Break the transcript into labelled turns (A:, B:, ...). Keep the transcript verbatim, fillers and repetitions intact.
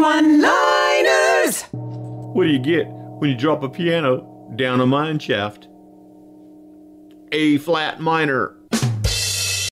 A: one-liners!
B: What do you get when you drop a piano down a mine shaft? A flat minor.